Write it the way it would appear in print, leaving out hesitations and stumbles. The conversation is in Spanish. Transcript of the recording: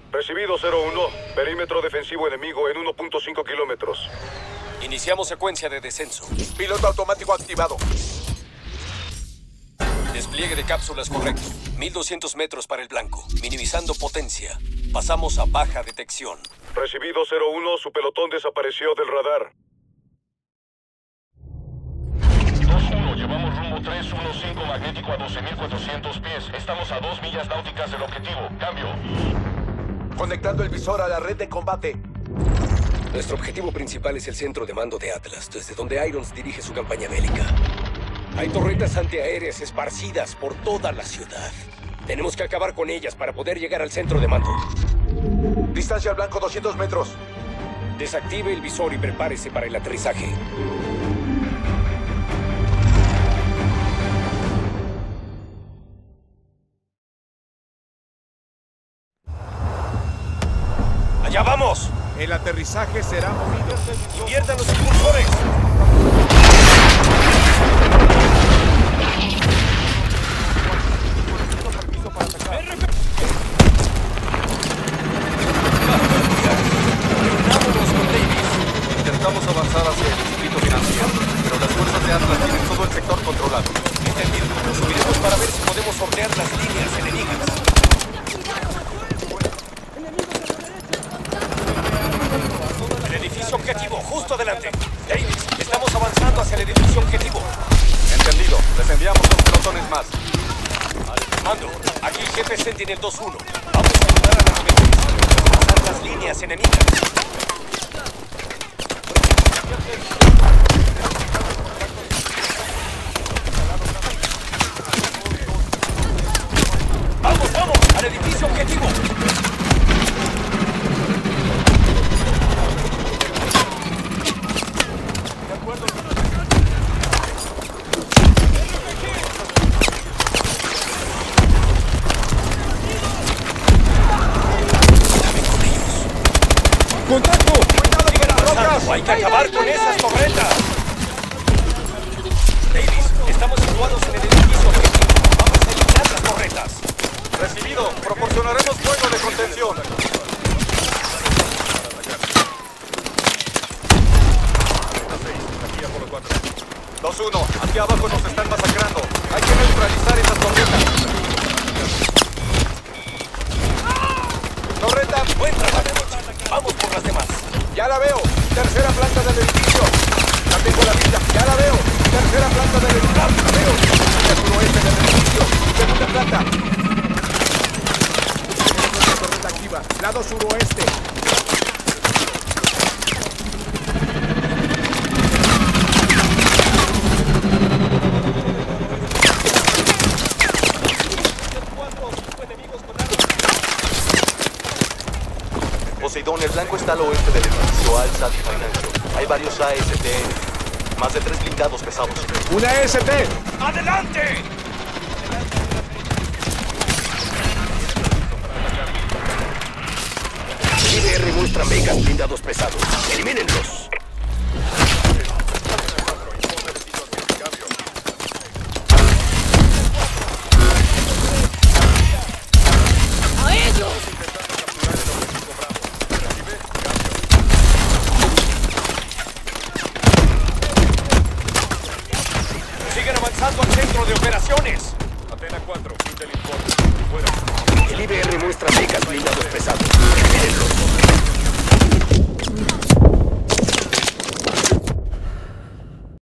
Recibido 01. Perímetro defensivo enemigo en 1.5 kilómetros. Iniciamos secuencia de descenso. Piloto automático activado. Despliegue de cápsulas correcto. 1200 metros para el blanco. Minimizando potencia. Pasamos a baja detección. Recibido 01. Su pelotón desapareció del radar. 2-1, llevamos rumbo 315 magnético a 12.400 pies. Estamos a 2 millas náuticas del objetivo. Cambio. Conectando el visor a la red de combate. Nuestro objetivo principal es el centro de mando de Atlas, desde donde Irons dirige su campaña bélica. Hay torretas antiaéreas esparcidas por toda la ciudad. Tenemos que acabar con ellas para poder llegar al centro de mando. Distancia al blanco 200 metros. Desactive el visor y prepárese para el aterrizaje. ¡Allá vamos! El aterrizaje será movido. ¡Inviertan los impulsores! Intentamos avanzar hacia el distrito financiero, pero las fuerzas de Atlas tienen todo el sector controlado. Entendido. Subiremos para ver si podemos sortear las líneas enemigas. El edificio objetivo, justo adelante. Davis, estamos avanzando hacia el edificio objetivo. Entendido. Les enviamos 2 pelotones más. Mando, aquí jefe Sentinel 2-1. Vamos a ayudar a la rebelión a pasar las líneas enemigas. ¡Vamos, vamos! ¡Al edificio objetivo! ¡Contacto! ¡Sigan avanzando! ¡Hay que acabar con esas torretas! Davis, estamos situados en el edificio objetivo. Vamos a eliminar las torretas. Recibido. Proporcionaremos fuego de contención. 2-1. Aquí abajo nos están masacrando. Hay que neutralizar esas torretas. Torreta. Buen trabajo. Vamos por las demás. Ya la veo. Tercera planta del edificio. La tengo la vista. Ya la veo. Tercera planta del edificio. La veo. La suroeste del edificio. Segunda planta. Torreta activa. Lado suroeste. Poseidón, el blanco está al oeste del edificio Al-Sad Financial. Hay varios AST. Más de 3 blindados pesados. ¡Una ST! ¡Adelante! IBR muestra megas blindados pesados. ¡Elimínenlos!